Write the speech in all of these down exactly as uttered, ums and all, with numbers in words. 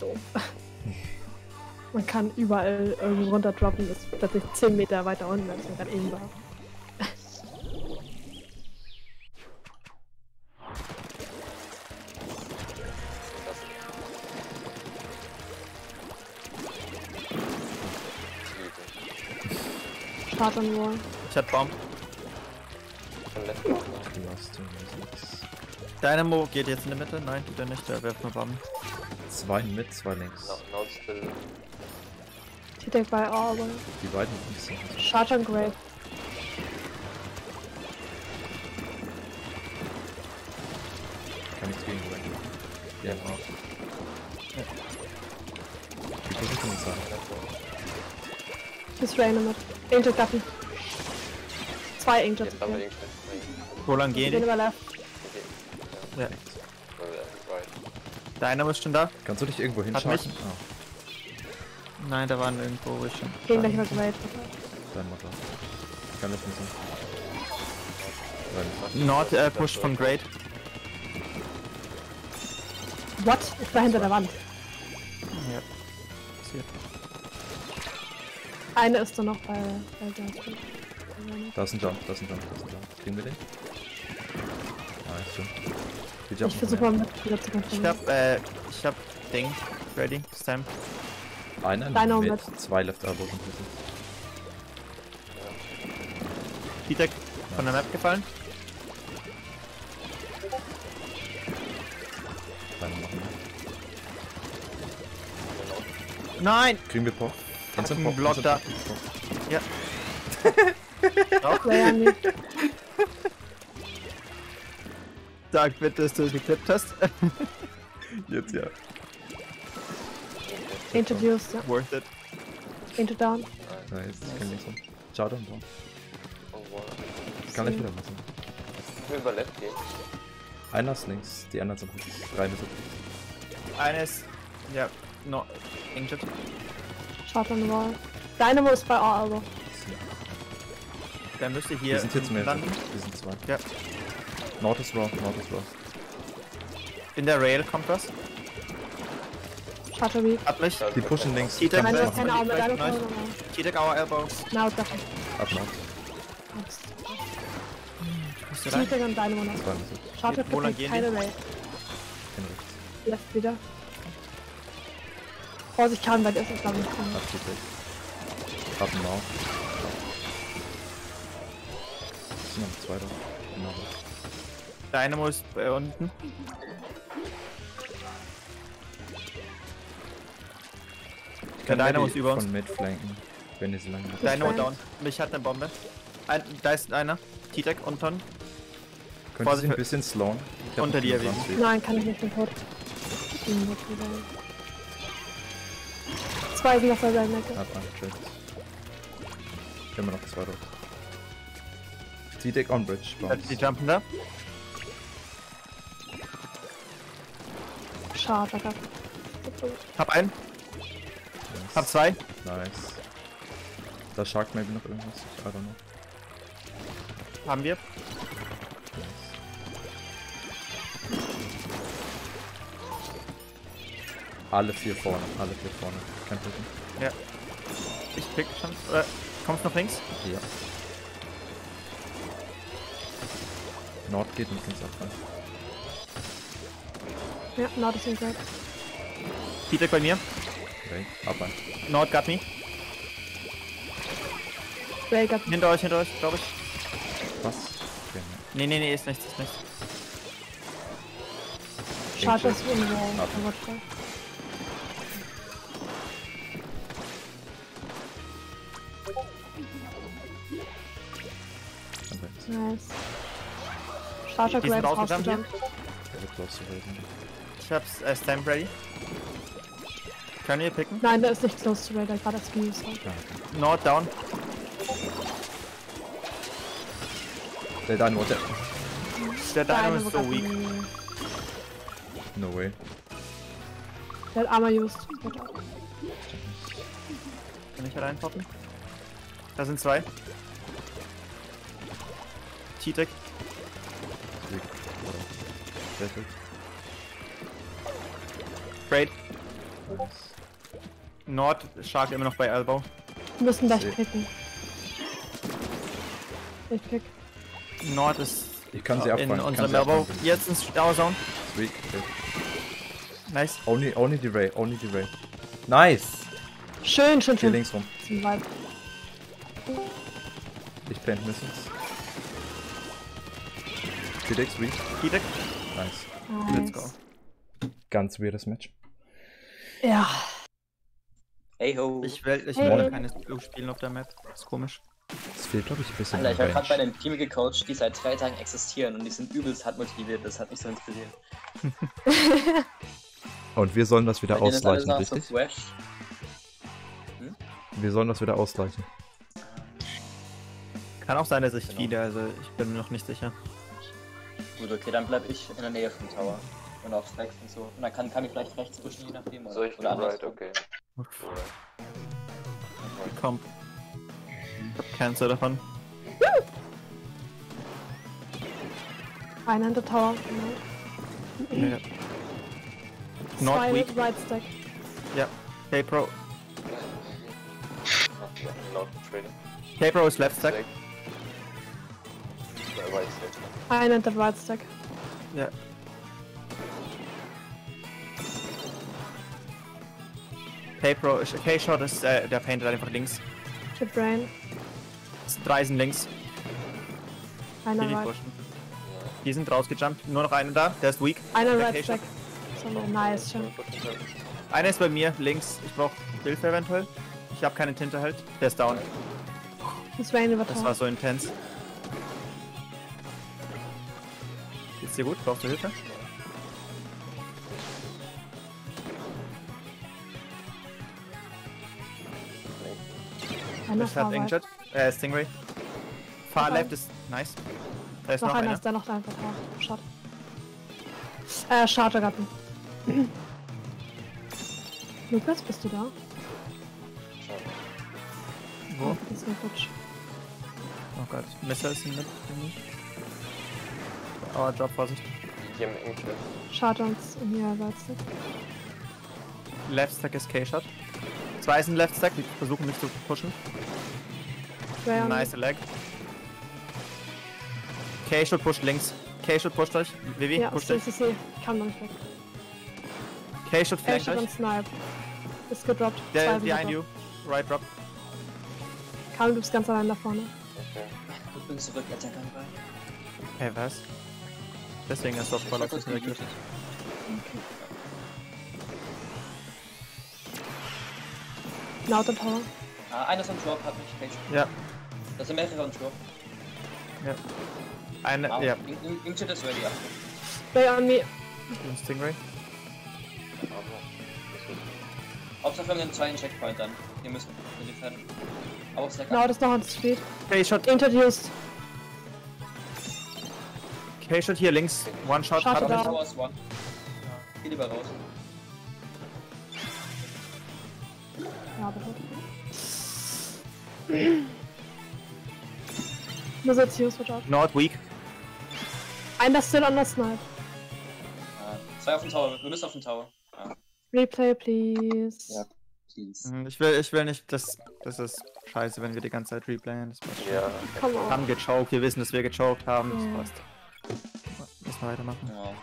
doof. Man kann überall irgendwo runter droppen, ist plötzlich zehn Meter weiter unten, als man gerade eben war. Start on Wall. Ich hab Bomb. Dynamo geht jetzt in die Mitte. Nein, tut er nicht. Der wirft nur Bomben. Zwei mit, zwei links. No, no still. T-Deck bei all, aber. Die beiden links sind. Charge on Grave. Kann nichts gegen sein. Ja, genau. Wie kann ich denn sagen? Ist Rainer mit. Angel Guppy. Zwei Angels. Jetzt haben wir Okay. den Wo lang Die gehen gehen die? über left. Ja. Dynamo ist schon da. Kannst du dich irgendwo Hat hinschalten? mich. Ah, Nein, da waren irgendwo wo ich schon. Gehen gleich über Grave. dein Mutter. Kann das nicht sein. Nord äh, pusht von Great. What? Ich war hinter der Wand. Ja. Passiert. Eine ist da noch bei, bei der Da ist ein Jump, da ist ein Jump, da ist ein Jump. Kriegen wir den? Ah, stimmt. Die Ich jumpen versuche mehr. mal mit wieder zu Ich kontrollieren. hab, äh, ich hab Ding. Ready. Stamp. Einer Deiner mit mit. zwei Left Elbows und Bitte. T-Deck von der Map gefallen. Deine machen wir. Nein! Kriegen wir Pop? Instant ein Pop, Block Instant da. Pop. Ja. Auch. Player nicht. Sag bitte, dass du es geklippt hast. Jetzt ja. Introduced, ja. Worth it. Into down. Nice, ich kann nicht so. Schau dann so. Ich kann So. nicht wieder machen. Wir über Left gehen. Einer ist links, die anderen sind rechts. Drei mit. Eines. Ja. No. Injured. Charge on the wall. Dynamo ist bei all, also. Der müsste Wir hier sind hier zum landen. Wir sind zwei. Ja. Nord ist raw, Nord ist raw. In der Rail kommt was. Charge weak. Hat mich. Die pushen links. T-Deck Keine, rechts. keine Arme, Vielleicht Dynamo. nice. T-Deck our elbow. Now, Guppy. Ab Nord. Bist du rein? T-Deck und Dynamo noch. Zwei mit. Charge Wo lang Guppy, gehen keine die? Ray. In rechts. Left wieder. Vorsicht, Kahnweit ist es, glaube ich. drin. Ab T-Deck. Ab Now. Es sind noch zwei da. Genau. Dynamo ist äh, unten. Der Können wir Dynamo die ist über uns. Von Mid flanken, wenn die so lange Ja. Dynamo Flank. down. Mich hat eine Bombe. Ein, da ist einer. T-Deck unten. Könnte Vorsicht sie ein für- bisschen slowen? Ich hab Unter noch dir, fünfundzwanzig. wie? Nein, kann ich nicht, bin tot. Bin tot wieder. Zwei sind auf der selben Ecke. Ab an, Chills. Immer noch zwei dort. T-Deck on Bridge. Äh, Bounce. Die jumpen da. Charge, Guppy. Hab einen. Nice. Hab zwei. Nice. Da Shark maybe noch irgendwas. I don't know. Haben wir. Alle vier vorne, alle vier vorne. Kein Problem. Ja. Ich pick schon. Oder kommst noch links? Ja. Nord geht nicht ins Abfall. Ja, Nord ist in Grave. T-Deck bei mir. Okay, Abfall. Nord got me. Ray Guppy. Hinter euch, hinter euch, glaube ich. Was? Okay, ne. Nee, nee, nee, ist nichts, ist nichts. Charge ist in Wall. Ab. Watchful. Dann rechts. Nice. Charge Die sind Grave rausgejumpt hier. rausgejumpt. Der wird close to raisen. Ich hab's äh, Stamp ready. Können wir picken? Nein, der ist nicht close to Ray, der war das Views. Ah, okay. Nord down. Der da nur der. Der Dynamo ist so weak. No way. Der hat Armor used. Kann ich reinpoppen? Da sind zwei. T-Deck. Sehr gut. Great. Nord, Shark immer noch bei Elbow. Wir müssen gleich Seh. picken. Ich pick. Nord ist Ich kann sie in abfangen. unserem sie Elbow. abfangen. Jetzt ins Tower Zone. Sweet. Okay. Nice. Only, only die Ray, only die Ray. Nice! Schön, schön, Hier schön. links rum. Zum Vibe. Ich plant Missiles. Felix, sweet. Direkt. Nice. Let's go. Ganz weirdes Match. Ja. Hey ho. Ich will, ich Hey. will keine Blue spielen auf der Map. Ist komisch. Es fehlt, glaube ich, ein bisschen Alter, ich habe Range. gerade bei einem Team gecoacht, die seit drei Tagen existieren und die sind übelst hart motiviert. Das hat mich so inspiriert. Und wir sollen das wieder Bei denen ist alles ausgleichen, noch so richtig? fresh. Wir sollen das wieder ausgleichen. Kann auch sein, dass ich Genau. wieder, also ich bin mir noch nicht sicher. Gut, okay, dann bleib ich in der Nähe vom Tower. Und auf Stacks und so. Und dann kann, kann ich vielleicht rechts pushen, je nachdem. Oder, So, ich bin oder right, andersrum. okay. Komm. Cancel davon. Einer in der Tower. Genau. Ja. Not Zwei weak. Right Stack. Ja. K-Pro. Not trading. K-Pro ist left stack. Stack. Uh, right stack. Einer in der Right Stack. Ja. K-Pro, ist- K-Shot ist, äh, der paintet einfach links. Chip Brain. Drei sind links. Einer Die, die Right. pushen. Die sind rausgejumpt. Nur noch einer da, der ist weak. Einer Der Right K-Shot. Stack. So, nice, schön. Einer ist bei mir links. Ich brauche Hilfe eventuell. Ich habe keine Tinte halt. Der ist down. Das Rain über Das Tower. war so intens. Geht's dir gut? Brauchst du Hilfe? Einer Ich hab Far Right. injured. Äh, Stingray. Far Okay. left ist nice. Da ist Noch noch, einer einer. ist da noch einfach Tower. Shot. Äh, Chartergarten. Lukas, bist du da? Wo? Das ist mir futsch. Oh Gott. Messer ist in der Oh, Drop, Vorsicht. Die haben Englisch. Charter uns in ihr Right Stack. Left Stack ist K-Shot. Zwei sind Left Stack, die versuchen mich zu pushen. Ray on Nice leg. K-Shot pusht links. K-Shot pusht euch. Vivi, Ja, pusht C euch. C C. Kann man nicht weg. K-Shot Er flankt steht euch. und Snipe. Ist gedroppt. Der Zwei sind behind gedroppt. you. Right drop. Karl, du bist ganz allein da vorne. Okay. Ich bin zurück, Attack an rein. Hey, was? Deswegen hast du auf Ball auf kurz dich reagiert. gemutet. Laut der Tower. Ah, einer ist am Drop, hat mich Cage. Ja, Das sind mehrere am Drop. ja. Eine, Ah, ja. Inkjet ist ready, Achtung. Ray on me. Ein Stingray. Hauptsache wir haben den zweiten Checkpoint dann. Wir müssen wir defenden. Aber Stack Laut up. ist noch on Street. K-Shot. Introduced. K-Shot hier links. One Shot. Shot Hat down. mich. Tower ist one. Geh lieber raus. Ja, bitte. Nur so Zeus wird out. Not weak. Einer still on the Snipe. Ah, zwei auf dem Tower, wir müssen auf den Tower. Ah, Replay, please. Ja. please. Hm, Ich will, ich will nicht, das, das ist scheiße, wenn wir die ganze Zeit replayen. Das passt schon. Ja. Come Wir on. haben gechoked, wir wissen, dass wir gechoked haben. Ja. Das passt. Müssen wir weitermachen. Ja.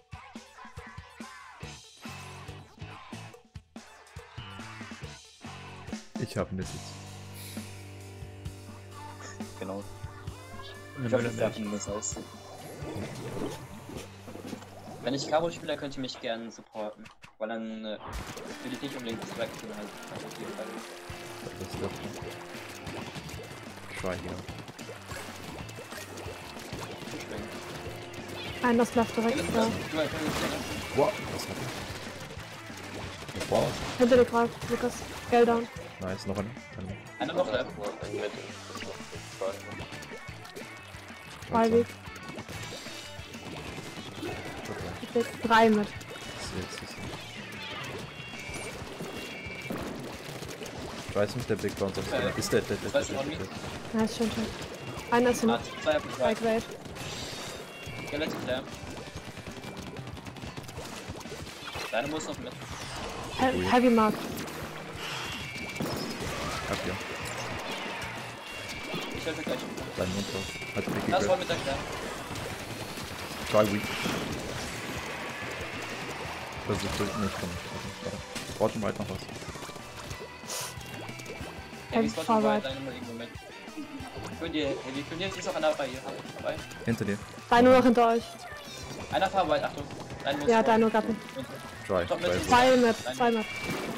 Ich habe Missiles. Genau. Eine Ich hoffe, Mülle das Milch. werfen das aus. Wenn ich Cabo spiele, könnt ihr mich gerne supporten. Weil dann äh, will ich nicht unbedingt distracten halt. Also auf jeden Fall. Das ist doch. Try here. Schwingen. Einer ist left direkt da. Wow, was hat er? Wow, Hinter dir gerade, Lukas. Gell down. nice, noch einer. Einer. Einer noch da. Ein mit. Zwei Weg. Okay, Drei mit. jetzt ist Ich weiß nicht, der Big Bounce auf Äh, Ist der, der, der, der, weiß der, ich der, auch der. Nice, schön, schön. Einer ist Ah, mit. zwei auf dem Zwei Drive. Great. Skeleton Flare. Deine muss noch mit. He Heavy Mark. Ab hier. Ich helfe gleich. Dein Mund drauf. Hat Picky Das voll Grip. mit der Claire. Try weak. Versuch durch. Nee, ich komm nicht. Warte. Bottom right noch was. Heavy Heavy Spot far dabei, right. deine mal irgendwo mit. Könnt ihr, Heavy, könnt ihr jetzt ist auch einer dabei hier. Dabei. Hinter dir. Dino noch hinter euch. Einer far right, Achtung. Dein muss Ja, vor. Dino Gatten. Try. Top Try. mit Zwei Map, zwei Map.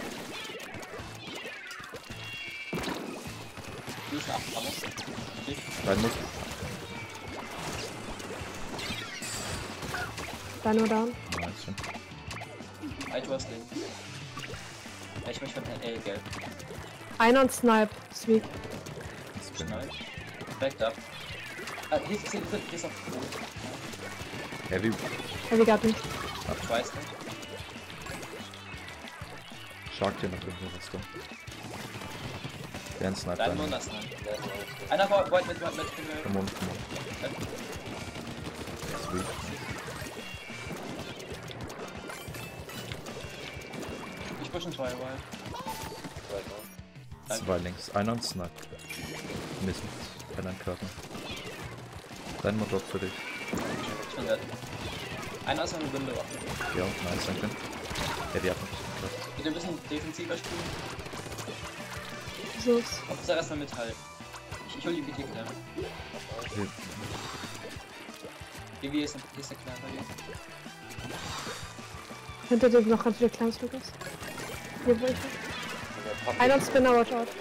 Fusion ab, Ammo. Okay. Dein muss. Dino down. Nice schon. Halt, du hast den. Ja, ich möchte von L gelb. Einer und Snipe. Sweet. Spin. Schnell. Backed up. Ah, hier ist, hier ist, hier ist auf Boden. Heavy. Heavy Gatten. Ich weiß nicht. Shark dir noch irgendwo was da. Der ein Sniper. Dein Mund ist nein. Einer war White mit, mit, mit, Come on, come on. Sweet. Ich push einen Try, White. Zwei links. Einer und Snipe. Miss mit. Keiner Körper. Dein Motor für dich. Ich bin dead. Einer ist eine Window. Ja, nice, danke. Ja, die hat noch geklappt. Bitte ein bisschen defensiver spielen. So ist. Hauptsache erstmal mithalten. Ich, ich hol die B T Claire. B W ist ein ist der Claire bei dir. Hinter dir noch ganz viele Clans, Lukas. Hier wo ich bin. Einer und Spinner, watch out.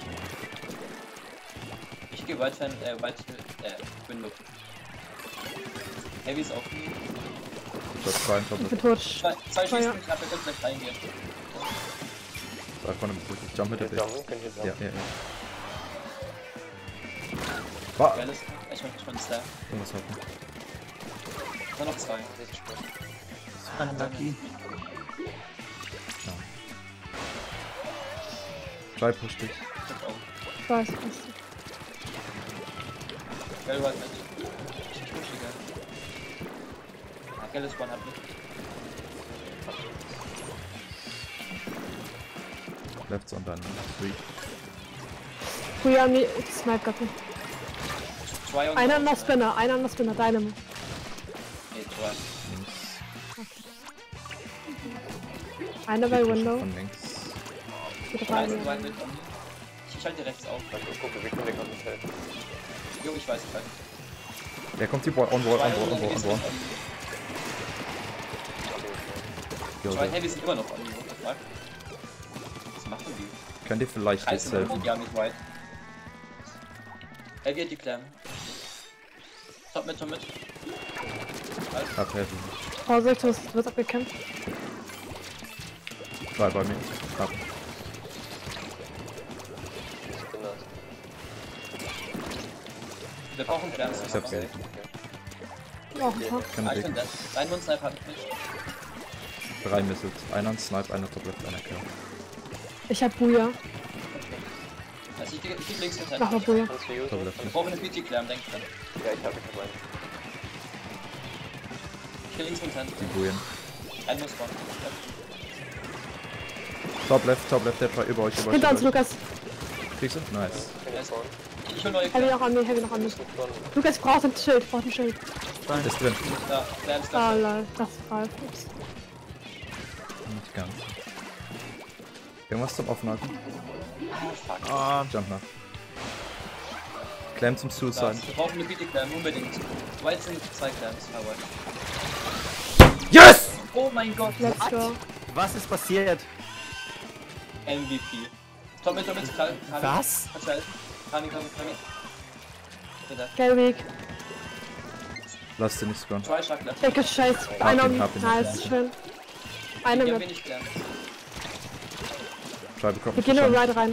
Ich gehe White Fan, äh, White, äh, Window. Heavy ist auch nie. Du hast zwei Ich bin Top. tot. Zwei, zwei Feuer. Schießen knapp, wir können vielleicht reingehen. Zwei vorne mit Brücke. Jump mit der Bild. Jumpen, könnt ihr Ja, jumpen? ja, ja. War. Geiles. Ich mach schon Star. Irgendwas hoffen. Nur noch zwei. Unlucky. Ja. Try push dich. Ich weiß, was. Gell, White mit. Ich push die Gell. Ah, Gell ist One hat mit. Left on dann. Three. Früher haben die Snipe Gatten. Zwei und Einer an der Spinner, einer an der Spinner, Dynamo. Nee, zwei. Links. Einer bei Die pushen Window. von links. Mit Drei rein. sind weit mit. Ich, ich halte rechts auf. Ich gucke, wie Kunde kann mich helfen. Jo, ich weiß, ich weiß. Der kommt die Boy. On board, on Zwei board, on und board, on board. Jo, Zwei so. Heavy sind immer noch on. What the fuck? Was machen die? Könnt ihr vielleicht jetzt Kreisen helfen? die haben nicht weit. Heavy hat die Clam. Top mit, top mit. Hab helfen. Vorsicht, du wirst abgekämpft. Zwei bei mir. Hab. Ich bin das. Wir brauchen Clams. Ich hab Geld. Auch ein paar. Keine Ah, ich Big. bin dead. Dein Mund-Snipe hab ich nicht. Drei Missiles. Einer ein Snipe, einer Top Left, einer Kill. Ich hab Buja. Also ich, ich geh links mit Mach mal Buja. Kannst du usen? Top Left. Wir brauchen eine B T-Clam, denk dran. Ja, ich hab, ich hab einen. Ich geh links mit Hand. Die Bujen. Ein muss vorne. Top Left, Top Left, der war über euch, über euch. Hinter uns, über euch. Lukas. Kriegst du? Nice. Kann ich spawnen? Ich hol neue Heavy Clam. noch an mir, Heavy noch an mir. Nicht spawnen. Lukas, ich brauch ein Schild, brauch ein Schild. Ist drin. Da, Clams Ah, da. lol, das ist Ralf. Ups. Nicht ganz. Irgendwas zum Aufhalten? Ah, Jump nach. Clam zum Da. Suicide. Wir brauchen eine B T-Clam, unbedingt. White sind zwei Clams, ah, White. Yes! Oh mein Gott, Let's go. was ist passiert? M V P. Top mit, top mit, Kami. Was? Kannst du helfen? Kami, Kami, Kami. Bitte. Gelwig. Lass dir nicht spawnen. Zwei Schlag left. Dicke Scheiß. Hab Einer ihn, um. hab ihn. Nice, schön. Eine Die haben mit. wenig Clams. Try bekommen. Wir gehen nur right rein.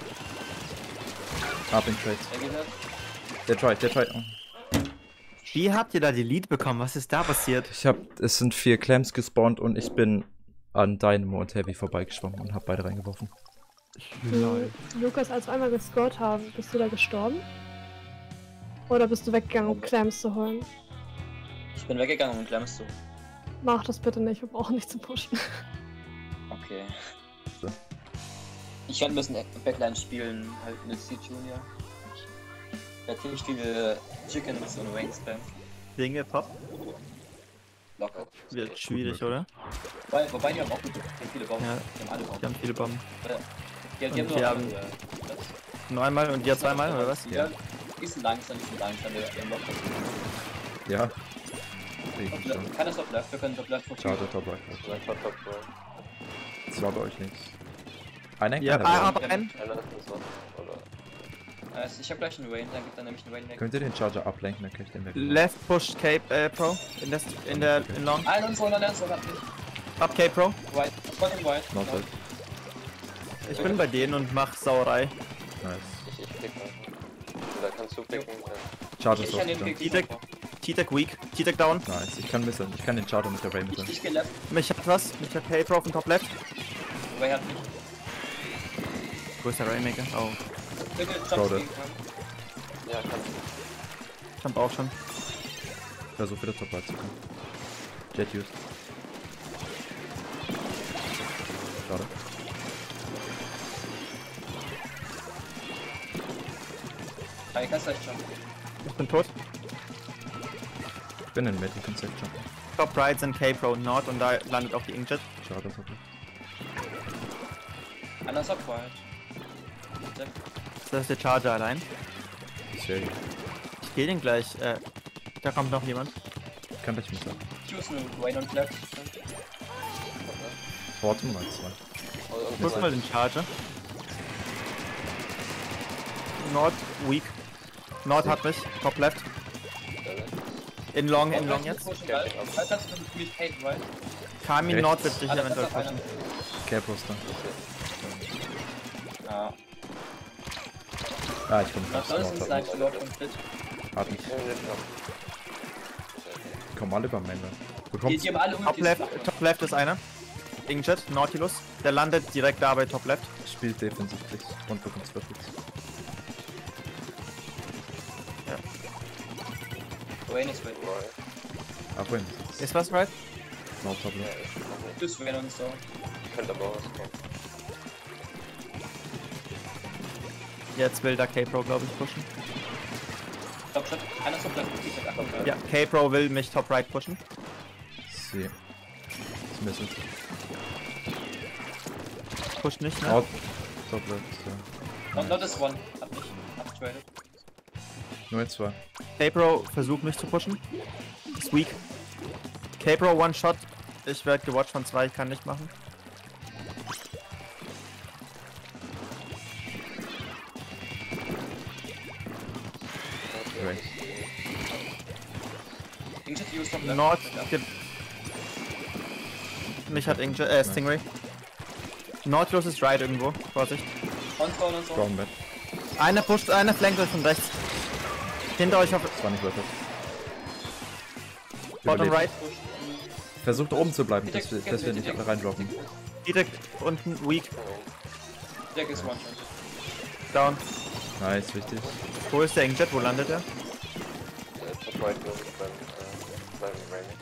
Hab ihn Trade. Der geht halt. Der Try, der Try. Oh. Wie habt ihr da die Lead bekommen? Was ist da passiert? Ich hab, es sind vier Clams gespawnt und ich bin an Dynamo und Heavy vorbeigeschwommen und hab beide reingeworfen. Hm, Lukas, als wir einmal gescored haben, bist du da gestorben? Oder bist du weggegangen, um Clams zu holen? Ich bin weggegangen und Clams zu. Mach das bitte nicht, wir brauchen nicht zu pushen. Okay. Okay. So. Ich kann ein bisschen Backline spielen, halt mit C Junior. Der hat ziemlich viele Chickens und Wings spam. Dinge, Pop. Locker. Wird schwierig, oder? Wobei, wobei die haben auch gute, viele Bomben. Ja. Die haben alle Bomben. Die haben viele Bomben. Die, die Und haben nur wir noch haben- andere, das- Nur einmal und ihr zweimal, oder was? Ja. Die sind langsam, die sind langsam, wir haben Locker. Ja. Krieg ich schon. Kann das Top Left, wir können Top Left Schade, top right. Vielleicht war top cool. Das war bei euch links. Einer Ja, keiner ah, Wayne. aber ein. Einer ist das was. Oder. Also ich hab gleich einen Wayne, dann gibt er nämlich einen Wayne weg. Könnt ihr den Charger ablenken, dann kann ich den weg. Left push Cape äh, Pro. In, das, in der in Long. Ah, und so, und dann so, hat mich. Up Cape Pro. White, Spot in White. Not dead. Ich bin bei denen und mach Sauerei. Nice. Ich, ich pick mal. Oder kannst du picken? Ja. Charger Ich ist kann den auch Pick T-Deck. T-Deck weak. T-Deck down. Nice. Ich kann missen. Ich kann den Charger mit der Ray Ich, mitteln. ich geh left, Mich hat was. Mich hat Cape Pro auf dem Top Left. Way hat mich. Wo ist der Raymaker? Oh. Bitte Schau Jumps das. gegen kann. Ja, kannst du. Ich hab auch schon. Versuch wieder top right zu kommen. Jet used. Schade. Ah, ich kann's gleich jumpen. Ich bin tot. Ich bin in Mid, ich kann safe jumpen. Top right sind Cape Pro und Nord und da landet auch die Inkjet. Schade, top right. Einer ist up White. Das ist der Charger allein. Sehr gut. Ich geh den gleich. Äh, da kommt noch jemand. Ich kann gleich mit sagen. Choose einen Wayne und left. Bottom mal zwei. Und, und Push mal den Charger. Nord weak. Nord hat mich. Top left. In Long, in Long jetzt. Halt kannst du mit mich hate, right? Kami Rechts. Nord wird dich Ah, da eventuell ist noch einer. pushen. Care-Poster. Ah, Ah, ich komm na raus. soll es ein Nord Slide hat to mich. Lord und Fit. Hat mich. Ich will nicht jumpen. Ich komm alle beim Mainland. Die, Bekommst die haben alle Top Ultis. left, top left ist einer. Inkjet, Nautilus. Der landet direkt da bei Top left. spielt defensiv Klicks und bekommt zwei Klicks. Wayne ist with. Ah, wohin? Ist was right? No problem. Ja, ich noch nicht. Tschüss Wayne und so. Könnte aber auch was kommen. Jetzt will da K-Pro, glaube ich, pushen. Top Shot. Einer ist top left. Ich sag einfach mal. Ja, K-Pro will mich top right pushen. Sie. Ist mir so. Pusht nicht, ne? Nord. Top left, Not, ja. not this one. Hab mich abgetradet. Nur zwei. K-Pro versucht mich zu pushen. Ist weak. K-Pro one shot. Ich werde gewatcht von zwei, ich kann nicht machen. Ray. Inkjet use top left. Nord Ja. gibt. Mich hat Inkjet, äh, Stingray. Nautilus ist right irgendwo. Vorsicht. On-Spawn und so. Brown Bad. Einer pusht, einer flankt euch von rechts. Hinter euch auf Das war nicht worth it. bottom Überlebt. right. Push. Versucht oben zu bleiben, dass wir, dass wir nicht alle reindroppen. Direkt unten weak. Deck ist one shot. Down. Nice, wichtig. Wo ist der Inkjet? Wo landet er? Äh, Top right, glaube ich, beim, äh, beim Raymond.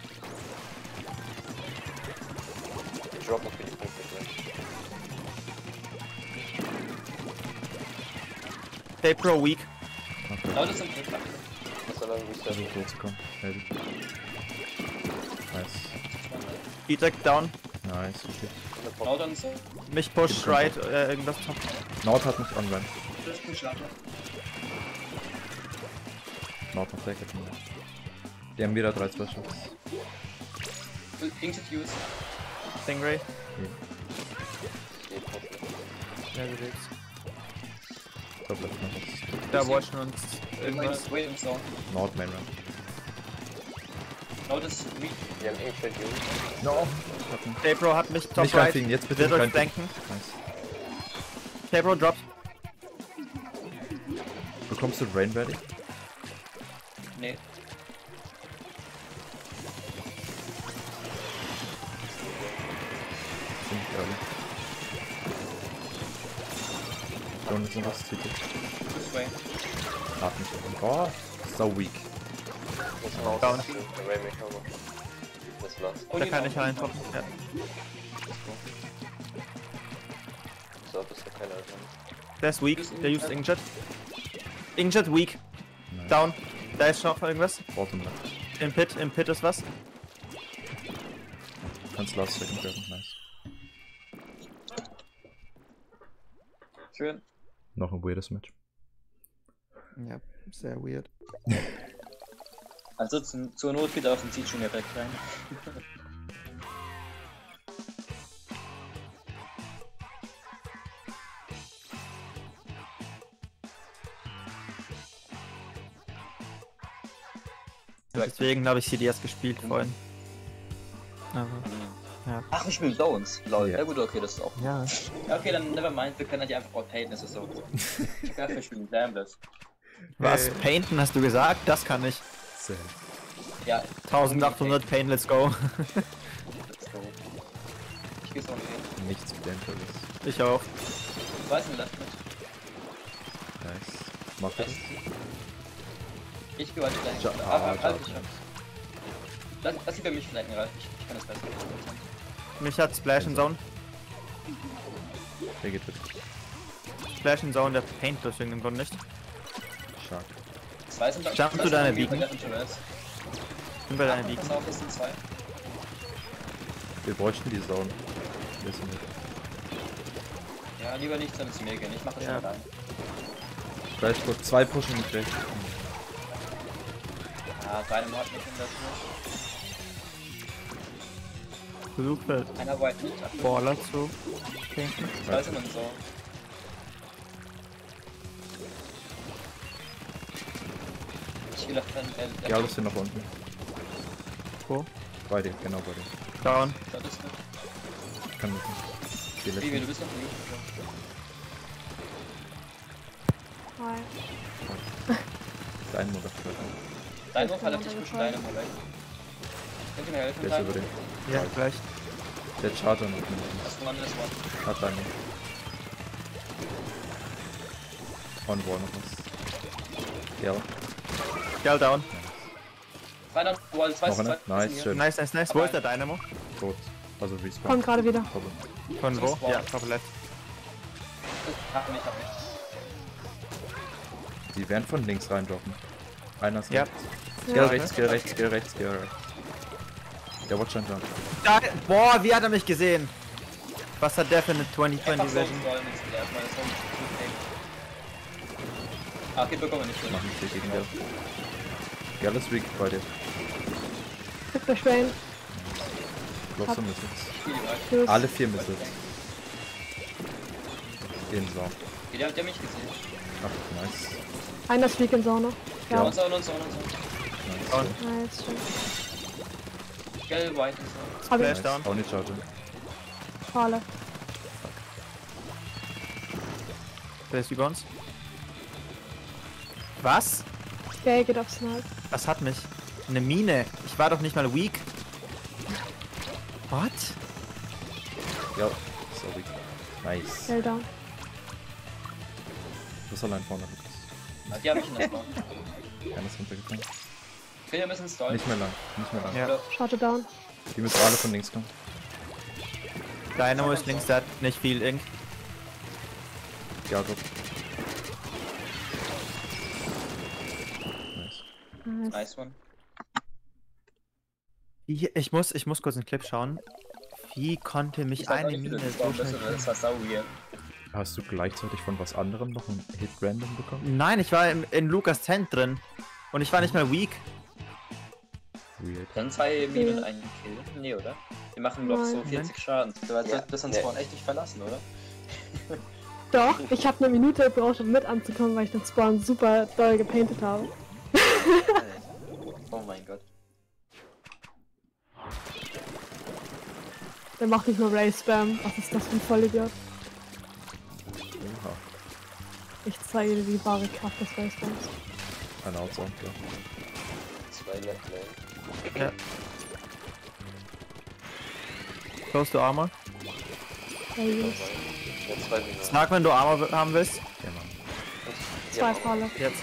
Ich droppe für die Punkte gleich. K-Pro weak. Okay. Leute sind mit. Das soll dann reset. Versucht hochzukommen. Heavy. Nice. Direkt down. Nice, wichtig. Laut und so. Mich push right, äh, irgendwas top. Nord hat mich on-ramp. Durch den Schlag. Nord noch Deckert. Die haben wieder drei Specials. Inkjet use. Stingray. Geht top left. Ja, du legst. Top left noch was. Da watchen uns irgendwas. Wait und so. Nord Main Ramp. Laut ist weak. Die haben Inkjet used. No! K-Pro hat mich top Nicht right. reinfliegen, jetzt bitte Wird nicht euch reinfliegen. flanken. Nice. K-Pro droppt. Bekommst du Rain ready? Nee. Ziemlich early. Und jetzt noch was zieht. Tschüss Wayne. Hat mich. Oh, so weak. Muss man auch Down. der Raymond kann machen. Das war's. Oh, Da die kann Laut. ich reinpoppen. Ja. da bisher keine Eltern. Der ist weak, der used Inkjet. Inkjet weak. Nice. Down. Da ist noch irgendwas. Bottom left. Im Pit, im Pit ist was. Kannst last second werden, nice. Schön. Noch ein weirdes Match. Ja, sehr weird. Also zum, zur Not wieder auf den Siege weg rein. Deswegen habe ich C D S gespielt vorhin. Aber, ja. Ach, wir spielen Zones. Lol. Ja. Ja gut, okay, das ist auch. Ja. Ja, okay, dann nevermind, wir können halt einfach Bot painten, das ist so. Ich hab gedacht, wir spielen Blamless. Was? Painten hast du gesagt? Das kann ich. Sehr. Ja. eintausendachthundert Paint, let's go. Let's go. Ich geh's auch nicht. Nichts Bedenkendes. Ich auch. Ich weiß nicht, lass mich. Nice. Mach das. Ich geh weiter gleich. Ja, Ah, ah, halt ja, dich ja. ab. Lass, lass sie bei mich flanken, Ralf. Ich, ich kann das besser. Mich hat Splash in Zone. Der geht mit. Splash in Zone, der Paint durch irgendeinen Grund nicht. Shark. Zwei sind da. Jump zwei zu sind deiner da, Beacon. bei der Interest. Bin bei deiner Pass Beacon. auf, es sind zwei. Wir bräuchten die Zone. Wissen wir. Ja, lieber nicht, damit zu mir gehen. Ich mach das Ja. schon allein. Gleich gut. Zwei pushen nicht recht. Ja, deinem hat mich in der Schluss. Versucht halt Einer white nicht. Ach, Baller zu painten. zwei sind und so. Ich will auf keinen Bell. Ja, alles sind nach unten. Wo? Bei dir, genau bei dir. Down. Das ist gut. Ich kann nicht. Die Vivi, du letzten. bist noch nie. Hi. Dein Mutter. Dein Hof hat dich zwischen deinem Moment. Könnt ihr mir helfen? Der ist über Dein? den. Ja, gleich. Der Charter noch. Das ist ein anderes Wort. Hat deinen. On Wall noch was. Ja. Girl down. Reiner Wall, zwei, Noch zwei. eine? Nice, schön. Nice, nice, nice. Wo ist der Dynamo? Tot. Also respawn. Kommt gerade wieder. Problem. Von wo? Spawn. Ja, top left. Hab mich, hab mich. Die werden von links reindroppen. Einer ist Ja. rechts. Scale rechts, scale rechts, scale rechts, scale rechts. Der Watch schon da. Da, boah, wie hat er mich gesehen? Was hat der für eine zwanzig Einfach zwanzig so Vision? rollen jetzt wieder erstmal. Das war nicht okay. Ah, okay, bekommen wir nicht durch. Mach ich hier gegen der. Ja, alles weak bei dir. Gibt der Schwein. Blockst du Missiles. Spiel die Wahl. Tschüss. Alle vier Missiles. In Sau. Okay, der hat der mich gesehen. Ach, nice. Einer Streak in Sauna. Ja. Ja. Und so, und so, und so. Nice. Down. Nice, schön. Gell, white und so. Hab Flash ich. down. Auch nicht Charger. Schale. Der ist über uns. Was? Gay geht auf Snipe. Was hat mich? Eine Mine. Ich war doch nicht mal weak. What? Ja, ist auch weak. Nice. Gay down. Du bist allein vorne, Lukas. Ah, die haben mich in der Spawn. Einer ist runtergekommen. Okay, wir müssen stallen. Nicht mehr lang, nicht mehr lang. Ja. Oder- Schade down. Die müssen alle von links kommen. Dynamo ist links, der hat nicht viel Ink. Ja, gut. Nice. Nice. Nice one. Wie- Ich muss, ich muss kurz einen Clip schauen. Wie konnte mich Ich sag auch eine nicht, wie Mine das so war, schnell das killen? war sau weird. Hast du gleichzeitig von was anderem noch einen Hit random bekommen? Nein, ich war in, in Lukas Tent drin. Und ich war nicht mal weak. Weird. Dann zwei Minen und einen Kill. Nee, oder? Wir machen doch so Nein. vierzig Schaden. Du hast Ja. das an Nee. Spawn echt nicht verlassen, oder? Doch, ich habe eine Minute gebraucht, um mit anzukommen, weil ich den Spawn super doll gepaintet habe. Oh mein Gott. Der macht nicht nur Ray-Spam. Was ist das für ein Vollidiot? Oha. Ich zeige dir die wahre Kraft des Ray-Spams. Ein Outsound, ja. Zwei Left Lane. Ja. Close to Armor. Hey, Ja, zwei Minuten. Sag, wenn du Armor haben willst. Ja, Mann. zwei Falle. Jetzt.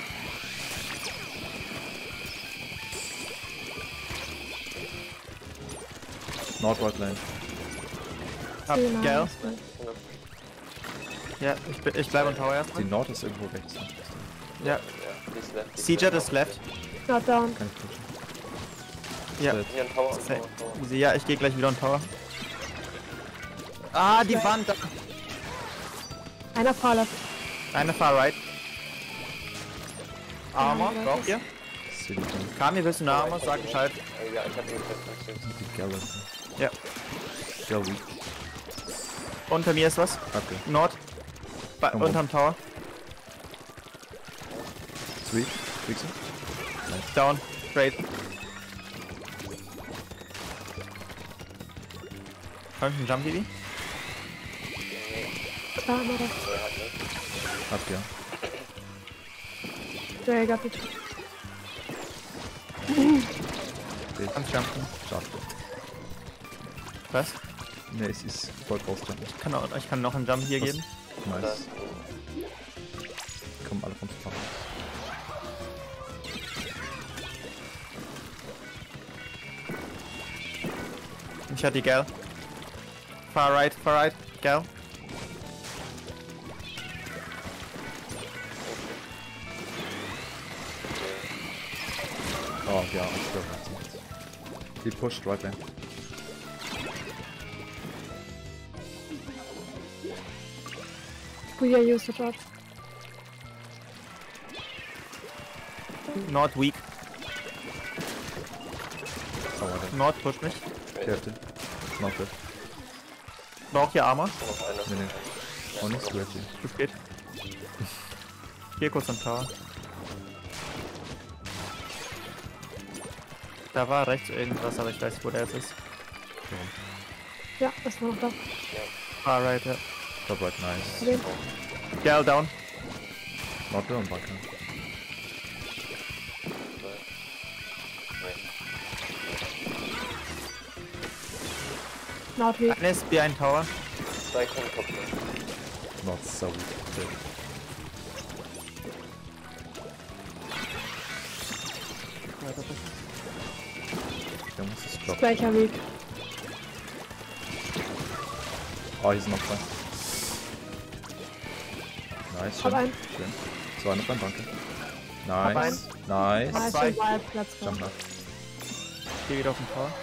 Nord White Lane. Hab Zehn, Gell. nice. Ja, ich, bin, ich bleibe im Tower Die erstmal. Nord ist irgendwo rechts. Ne? Ja, Ja, he's left. he's C-Jet left. ist left. Not down. Kann ich pushen. Ja. Dead. Hier ein Tower, ein Okay. Tower, Tower. Easy, ja, ich gehe gleich wieder in den Tower. Ah, die Wand! da- Einer Far left. Eine far right. Armor, Ja, braucht ihr? Silicon. Kami, willst du eine Armor? Sag Bescheid. Äh, Ja, ich hab ihn fest. Die Gallon. Ja. Gall weak. Unter mir ist was. Okay. Nord. Bei, Komm rum. unterm Tower. Sweet. Kriegst du? Down. Great. Kann ich einen Jump, Bibi? Klar, immer das. Er hat nicht. Hab ja. Der got it. Ich Kannst jumpen. schaffe. Was? Ne, es ist voll rausjumpen. Ich kann, auch, ich kann noch einen Jump hier Was? geben. Nice. Kommen alle vom Spawn. Ich hatte die Gal. Far right, far right. Gal. Oh ja, ich glaube nicht. Die pusht right lane. We are used to dodge. Nord weak. Sauer der. Nord pusht mich. Die Hälfte. Not dead. Braucht ihr Armor? Noch einer. Nee, nee. Oh, nicht so ready. Zu spät. Hier kurz am Tower. Da war rechts irgendwas, aber ich weiß nicht, wo der jetzt ist. Ja, ist noch da. Far right, ja. Top right, nice. Den. Gal down. Not down, Bunker. Not weak. Eine ist behind Tower. Zwei kommen Kopf. Not so weak. Dead. Der muss es kloppen. Gleicher Weg. Oh, hier sind noch zwei. Nice, Hab schön. einen. Schön. Zwei noch beim Danke. Hab Nice. Nice. Nice zwei. Revive, let's go. Jump nach. Geh wieder auf den Tower.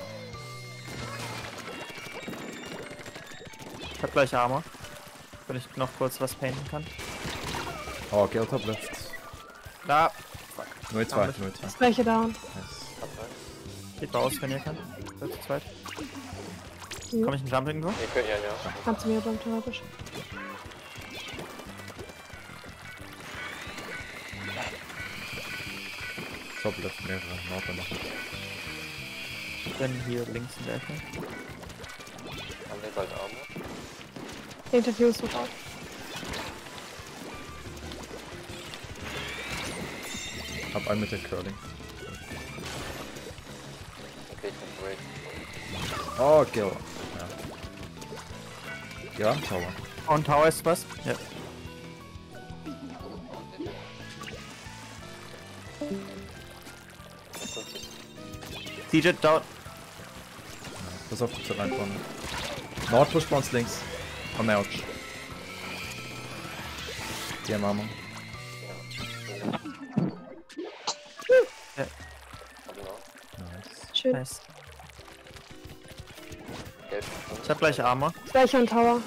Ich hab gleich Armor. Wenn ich noch kurz was painten kann. Oh, Gale top left. Da. null zwei, null zwei. Das gleiche down. Nice. Geht raus, wenn ihr kann. Das ist zweit. Ja. Komm ich einen Jump irgendwo? Ihr könnt ja, ja. Kannst du mir jump theoretisch. Top left, mehrere Nord noch. Dann hier links in der Ecke. Haben wir bald Armor? Interviews wird out. Hab einen mit der Curling. Okay, ich bin great. Oh, Gale. Ja. Ja, Tower. On Tower ist was? Ja. C-Jet down. Pass auf, die rein vorne. Nord pusht bei uns links. Komm, ouch. Die haben Armor. Ja. Hab ihn auch. Nice. Schön. Nice. Gelb. Ich hab gleich Armor. Gleicher und Tower.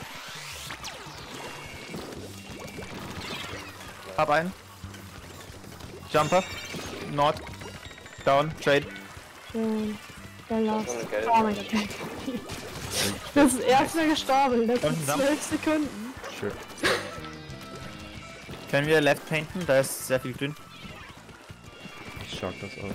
Hab einen. Jumper. Nord. Down. Trade. Schön. Der last. so eine gelbe. Oh mein Gott. Das ist erstmal gestorben. Das Und sind ein Jump. zwölf Sekunden. Schön. Können wir left painten? Da ist sehr viel grün. Ich schaut das aus.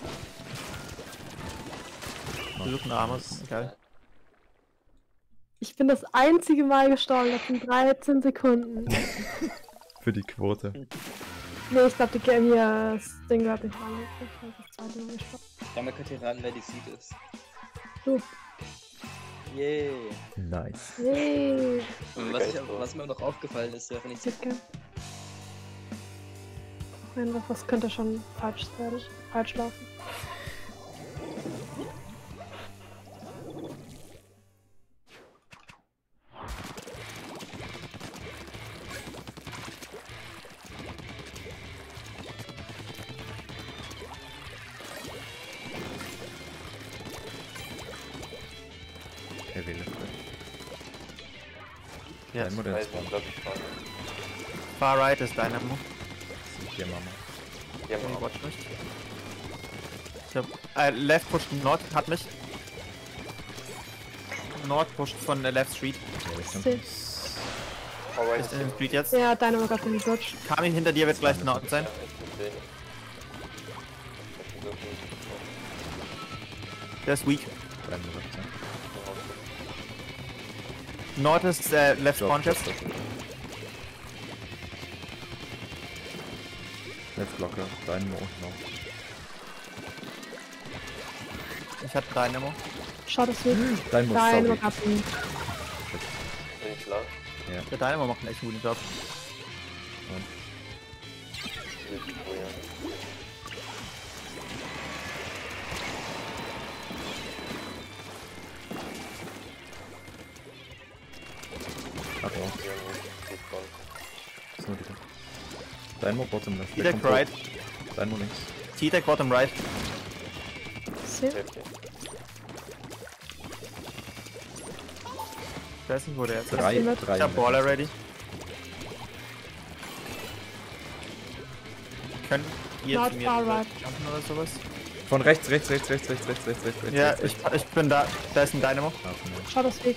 Wir suchen Armor. Egal. Ich bin das einzige Mal gestorben. Das sind dreizehn Sekunden. Für die Quote. Nee, ich glaube, die Game hier, das Ding gehört nicht an. Ich hab das zweite Mal gestorben. Damit könnt ihr raten, wer die Seed ist. Du. Yay. Nice. Yay. Und was, ich, was mir noch aufgefallen ist, wenn ich Sieht geil. Nein, was, was könnte schon falsch werden? Falsch laufen? Ja. Dynamo, der Weiß ist man, glaube ich, fahren. Far right ist Dynamo. hier, Mama. Ja, Ich man. watch nicht. Ich hab, äh, left pusht Nord, hat mich. Nord pusht von der Left Street. Ja, Richtung. Safe. Alright, Ist in den Street jetzt. Ja, Dynamo gerade den Dodge. Kami, hinter dir wird gleich Nord sein. ja, ich bin wenig. Ich bin so viel. Der ist weak. Dynamo sagt ja. Nord ist äh, Left Drop, Spawn drop, jetzt. drop, drop. Left locker, Dynamo und noch. Ich hatte Dynamo. Schau das weg. Dynamo, Dynamo sorry. gerade den. Bin ich lang? Ja, Der Dynamo macht einen echt guten Job. Nicht vorher. aber auch. Ja, nicht. Gut voll. Ist nur wieder. Dynamo bottom left. Der T-Deck kommt right. hoch. Dynamo links. T-Deck bottom right. Safe. Safety. Ich weiß nicht, wo der jetzt ist. Drei, jemand? drei. Ich hab Baller ready. Könnt ihr Not zu mir far right. jumpen oder sowas? Von rechts, rechts, rechts, rechts, rechts, rechts, rechts, rechts, rechts. Ja, rechts, ich, rechts. ich bin da. Da ist ein Dynamo. Ah, von mir. Schau das weg.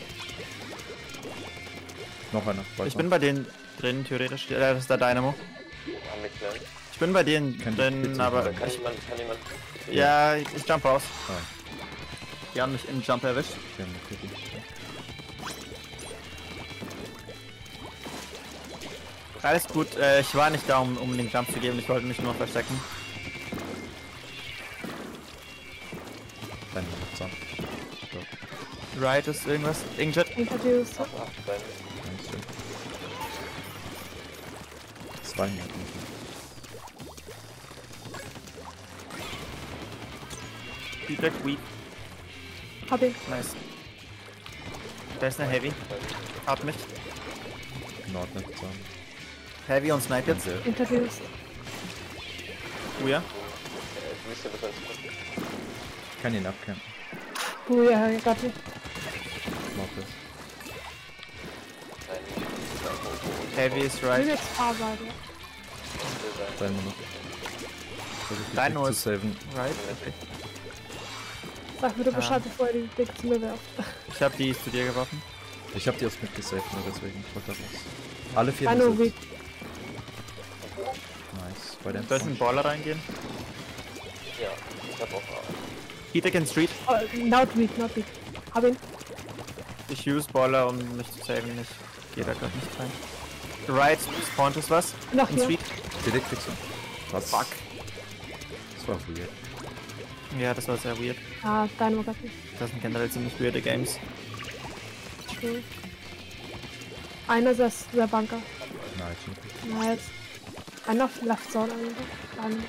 Noch einer. Ich weiter. bin bei denen drin, theoretisch. Ja, das ist der Dynamo. Haben wir klar. Ich bin bei denen Kann drin, bitte aber sein. Kann ich, jemand, kann jemand. ja, ich jump raus. Ah, Die haben mich im Jump erwischt. wir haben eine Pity. Alles gut, äh, ich war nicht da, um, um den Jump zu geben, ich wollte mich nur verstecken. Dynamo mit Zahn. Right ist irgendwas. Inkjet. Introduce. Ach, dein. Eins, fünf. Zwei mehr. Feedback weak. Hab ihn. Nice. Da ist eine Heavy. Hat mich. Nord mit Zahn. Heavy und Snipe jetzt. Sehr. Introduce. Oh ja. Äh, du bist ja bis ans Gucken. Kann ihn abkämpfen. Oh ja, I got it. Nord ist. Nein. Heavy ist Ich will right. jetzt far right, ja. Dynamo noch. Versuch die Dynamo Pick ist- zu saven. Right. Okay. Sag bitte Ja. Bescheid, bevor ihr die Dick zu mir werft. Ich habe die zu dir geworfen. Ich hab die erst mitgesaved, nur deswegen. Ich wollte da raus. Alle vier Dynamo Missiles. weak. Nice. Bei der Soll ich in den Baller reingehen? Ja, ich hab auch. Feedback in Street. Oh, not weak, not weak. Hab ihn. Ich use Baller, um mich zu saven. Ich gehe da gerade nicht rein. Right, spawnt ist was. Noch In hier. Street. Direkt kriegst du. Was? Fuck. Das war weird. Ja, das war sehr weird. Ah, Dynamo got me. Das sind generell ziemlich weirde Games. True. Einer ist der Bunker. Nice. Nice. Einer auf Left Zone eigentlich. Dann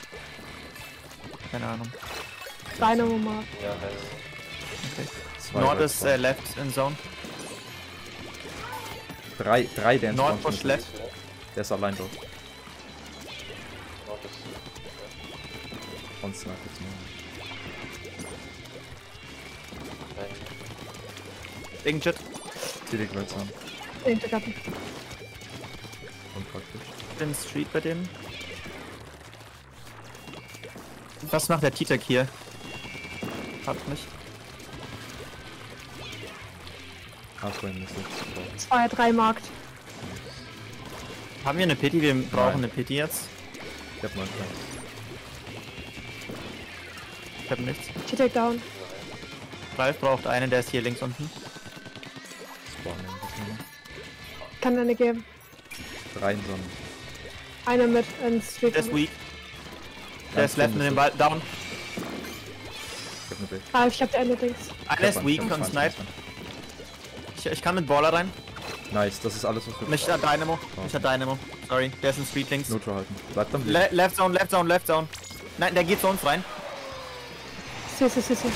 Keine Ahnung. Dynamo mal. Ja, dein. Okay. Zwei Nord Leute ist äh, left in Zone. Drei, drei Dance Nord Bombs push mit- left. Der ist allein dort. Nord ist. Und Sniper jetzt mal. Dein. Inkjet. Direkt right an. Hinter got me. Unpraktisch. In Street bei denen. Was macht der T-Tech hier? Hat mich. Halfway Missiles. Zwei, drei Markt. Haben wir eine Pity? Wir brauchen Nein. eine Pity jetzt. Ich hab neun Points. Ich hab nichts. T-Take down. Ralf braucht einen, der ist hier links unten. Spawnen bekommen. Kann eine geben. Drei in Sonnen. Eine mit in Street. Der ist weak. Der Ganz ist left in dünn den ist Ball. Down. Ich hab ne Bild. Ah, ich hab die eine Dings. Einer ist weak und snipe. Ich, ich kann mit Baller rein. Nice, das ist alles, was wir Nicht an Dynamo. Nicht an Dynamo. Sorry. Der ist in Street links. Neutral halten. Bleibt am Bild. Le left Zone, Left Zone, Left Zone. Nein, der geht zu uns rein. Si, si, si, si.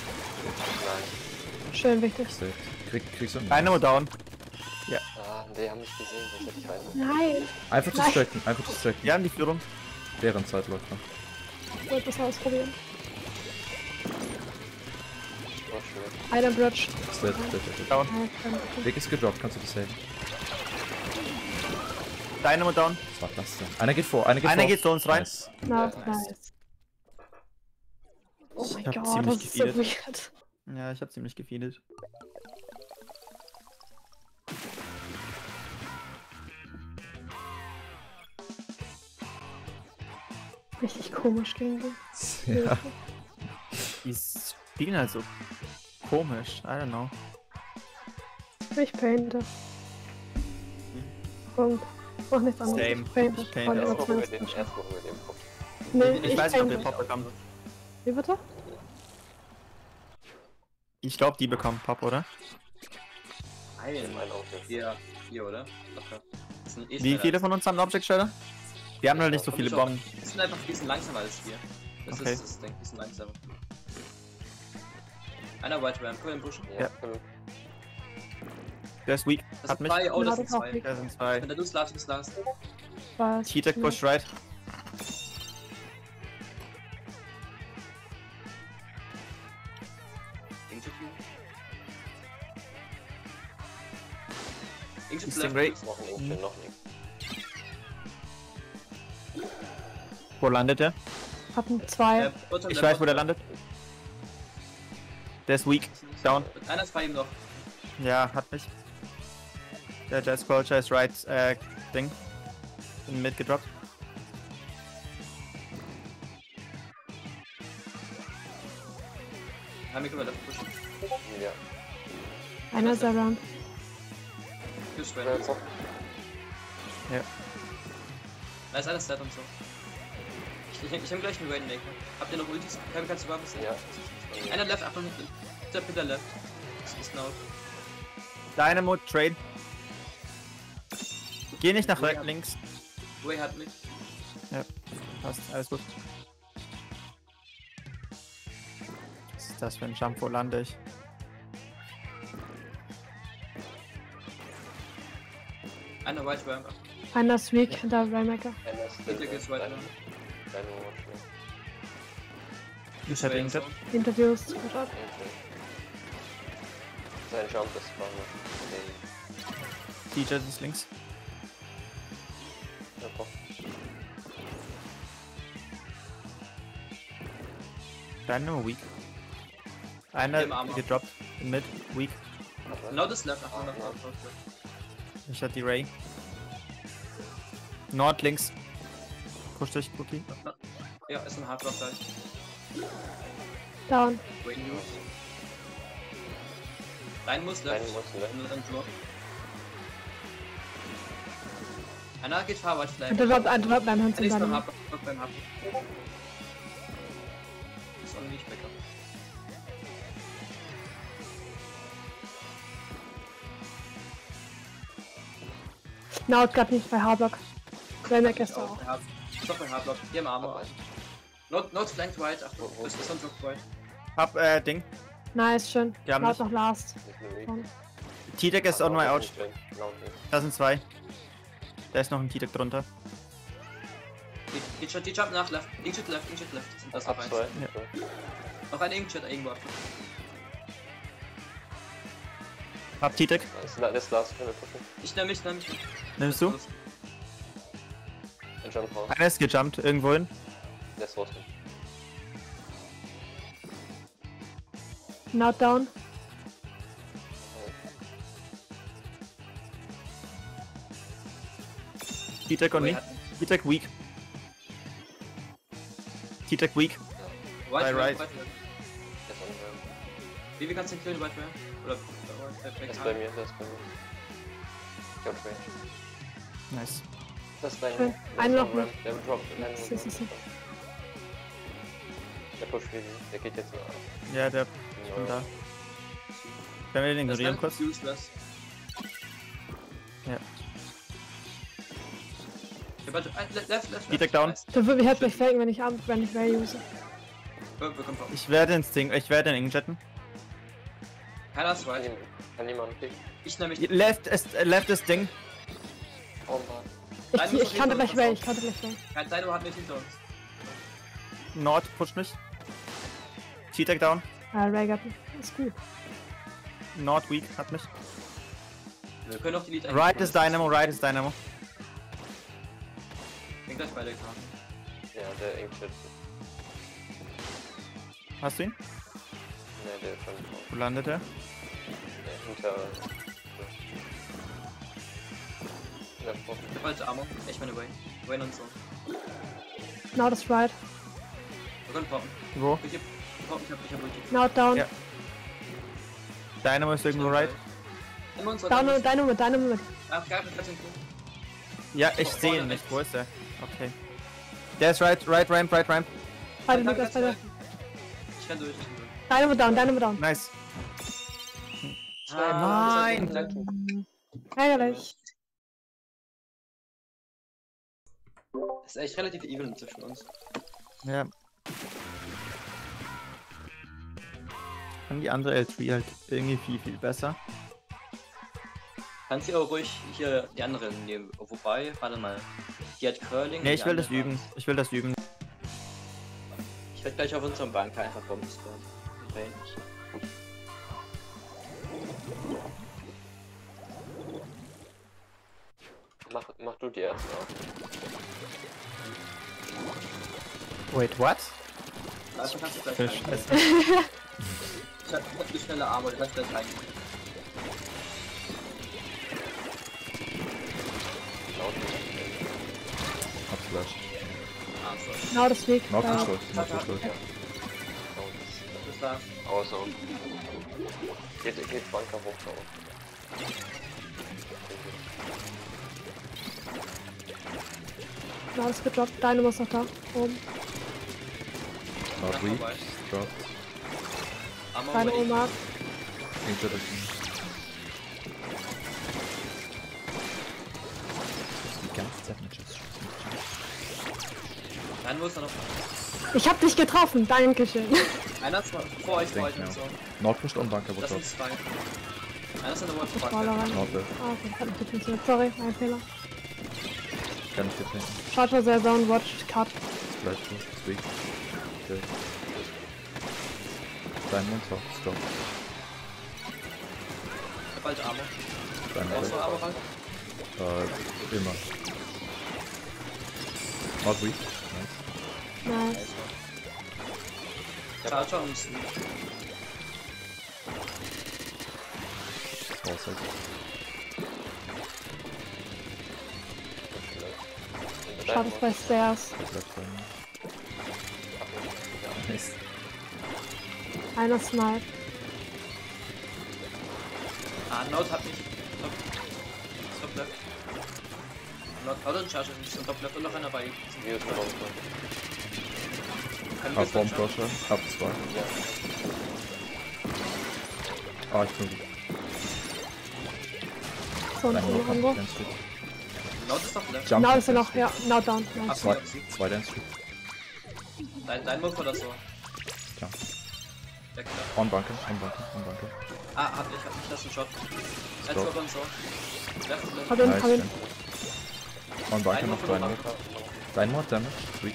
Schön wichtig. Safe. Krieg, kriegst du einen? Dynamo down. Ah, die haben mich gesehen, sonst hätte ich rein. Nein. Einfach Nein. distracten, einfach distracten. Wir haben die Führung. Deren Zeit läuft noch. Ich wollte das ausprobieren. Oh, Einer Bridge. Ist dead, dead, dead, dead. Down. Ja, kann- Weg ist gedroppt, kannst du das sehen? Dynamo down. Das war klasse. Einer geht vor, einer geht Einer vor. geht zu uns rein. Nice. Na, Ja, nice. Oh Ich mein hab Gott, ziemlich das ist so gefeedet. weird. Ja, ich hab ziemlich gefeedet. Richtig komisch gegen die. Ja. Die spielen halt so komisch. I don't know. Ich painte. Punkt. Mach nichts anderes. Same. Ich painte. Ich painte Voll auch. Erst machen wir überzeugt. den, erst machen wir den Pop. Nee, Ich, ich weiß nicht, ob wir painte. Pop bekommen. Wie bitte? Ich glaube, die bekommen Pop, oder? Ein, In meinen Augen. vier, vier, oder? Locker. Das sind eh Wie schneller. viele von uns haben einen Object Shader? Wir haben halt nicht so viele Bomben. Die sind einfach ein bisschen langsamer als wir. Das Okay. ist, das denke ich, ein bisschen langsamer. Einer White Ramp, komm in den Busch. Ja, Ja. können Der ist weak. Das Hat sind mich. zwei, oh, Ja, das das sind ist auch zwei. weak. Da sind zwei. Wenn der Lust last, ist last. Was? T-Tech push right. Interview. Interview Stingray. left. wir noch nicht, Mhm. noch nicht. Wo landet der? Hatten zwei. Äh, bottom Ich left, weiß, wo der bottom landet. Der ist weak. Down. left. Einer ist bei ihm noch. Ja, hat mich. Der Jazz Culture ist right, äh, Ding. Bin mitgedroppt. Haben wir können wir left pushen. Ja. Einer ist around. Just Ja, wait. jetzt noch. Da ist alles dead und so. Ich, ich, ich hab gleich einen Rainmaker. Habt ihr noch Ultis? Kann, kannst du überhaupt was sehen? Ja. Einer left, Achtung, der Peter left. Das ist now. Dynamo, Trade. Geh nicht nach Ja. rechts, links. Way hat mich. Passt, alles gut. Was ist das für ein Jump? Wo lande ich? Einer White Ramp. Einer ist weak, der Raymaker. Einer ist Peter still, geht's weiter. deine- deine Watch. Ich hätte ihn Interviews. Gut ab. Okay. Sein Jump ist vorne. Okay. T J ist links. Ja, Pop. Dynamo, weak. Einer Im Armor. gedroppt. Mid, weak. Aber- Genau das left, Achtung, Ah, left, ja. left, left. Ich hatte die Ray. Nord, links. Push dich, Cookie. Ja, ist ein Hardrock gleich. Down. Wayne News. Dein muss Deine left. muss left. Und dann Drop. Einer geht Fahrrad vielleicht. Und der droppt ein Drop beim Er Hands ist beim dann. Hardrock, beim Hardrock. Ist auch nicht Backup. Naut grad nicht bei Harblock. Raymaker ist da auch. Stopp bei Hardrock. Hier im Armor. Not, not flanked right. Achtung, Wo- wo das ist ein Drop right. Hab, äh, Ding. Nice, schön. Die haben Naut mich. noch last. Das ist eine Weak. Vorne. T-Tech ist on my out. Genau, nicht. Da sind zwei. Da ist noch ein T-Tech drunter. Die- Die die jump nach left. Inkshot left, Inkshot left. Sind das Ab noch eins. zwei. Ja. Noch ein Inkshot irgendwo. Hab T-Tech. Das ist das Last, können wir pushen. Ich nehm mich, nehm mich. Nimmst du? Ein Jump raus. Einer ist gejumpt irgendwo hin. Der ist raus. Naut down. T-Tech on Way me. hat mich. T-Tech weak. T-Tech weak. White By Ramp, right. White Ramp. Der ist on Ramp. Wie, wie kannst du den killen, White Ramp? Oder, oder, Der oder ist bei mir, der ist bei mir. Ich hab Range. Nice. Das ist dein Schön. der Einen ist noch on Ramp. Der droppt. Nein, Si, si, si. Der pusht wie Der geht jetzt nach. Ja, der kommt da. Können wir den Das ignorieren ist kurz? useless. Ja. Ja, warte, äh, left, left, left. T-Tech down. Nice. Der wird mich mich faken, wenn ich ab, wenn ich Ray use. Wir wir kommen drauf. Ich werde ins Ding, ich werde den Injetten. Keiner ist Kann right. niemand- Kann niemand picken. Ich nehme mich. Left ist, äh, left ist Ding. Oh Mann. Ich, Nein, muss ich doch kannte hinter gleich uns Ray, drauf. ich kannte gleich Ray. Kein Dino hat mich hinter uns. Nord pusht mich. T-Tech down. Ah, Ray gab mich. Ist gut. Not weak, hat mich. Wir können auch die Lied Right ist Dynamo, right ist Dynamo. Ich bin gleich bei der Karte. Ja, der Ancient. Hast du ihn? Ne, der ist schon drauf. Wo landet er? Der hinter. Ja, vor. Ich hab halt Armor. Ich meine Wayne. Wayne und so. Now das right. Wir können poppen. Wo? Ich hab, poppen, ich hab, ich hab Ulti. Now down. Ja. Dynamo ist irgendwo right. Immer unser Down und Dynamo mit, Dynamo mit. Ach, gar nicht, kannst du ihn Ja, ich Vor- sehe vorne ihn nicht. rechts. Wo ist er? Okay. Der ist right, right ramp, right ramp. Beide Danke, Lukas, danke. beide. Ich renn durch, ich renn durch. Dynamo down, Dynamo down. Nice. Ah, Nein. das ist Ärgerlich. Das ist echt relativ even zwischen uns. Ja. Kann die andere L drei halt irgendwie viel, viel besser. Kannst du auch ruhig hier die andere nehmen. Wobei, warte mal. Die hat Curling. Ne, die ich will das andere üben. hat- Ich will das üben. Ich werde gleich auf unserem Bank einfach Bomben spawnen. Okay. Mach, mach du die erst auf. Wait, what? Also kannst du gleich Für rein. Scheiße. Ich hab, ich hab die schnelle Arme, du kannst gleich rein. Hab Flash. Ah, so. Now das Weg. Not Äh, geschuld, not geschuld. Bis da. Außer. Geht, geht Banker hoch da unten. Now das gedroppt. Dynamo ist noch da. Oben. Not weak. Dropped. Armor Dynamo ready. Mark. Introduction. Die ganze Zeit mit Schuss. Nein, wo ist er noch? Ich hab dich getroffen. Dankeschön. Einer ist vor vor euch, vor euch Denk und so. Not pushed on bunker, Das what's up? sind zwei. Einer ist in der Wolf Baller rein. Not there. Ah, okay. Hat nicht funktioniert. Sorry, mein Fehler. Kann ich getrunken. Schaut mal selber und watch Cut. Flash push, sweet. Okay. Dein Mund top, stop. Ich hab bald Armor. Dein Brauchst du Mund. Armor rein? Äh, immer. Not weak. Nice. Nice. Charger und Sweet. Außer. Schaut es bei Stairs. Flash rein. Nice. Einer Snipe. Ah, Note hat mich. Top. Top left. Note, Note und Charger nicht. Und Top left und noch einer bei ihm. Wie ist der Bomber? Kann Hab ich Bomb das Crusher. Hab zwei. Ja. Ah, ich bin weak. So, und Dein Mund irgendwo. Dance Street. Note ist doch left. Jump. Now ist er noch. Ja, now down. Ach Nice. so, Zwei, sie. zwei Dance Street. Dein, dein Move oder so. Jump. Weg da. On bunker, on bunker, on bunker. Ah, hab ich, hab ich, das ist ein Shot. Let's Stop. go und so. Left, left. Hab ihn, Nice, hab ihn. schön. On bunker Ein noch Move oder Dynamo. Bunker? Dynamo hat Damage. Sweet.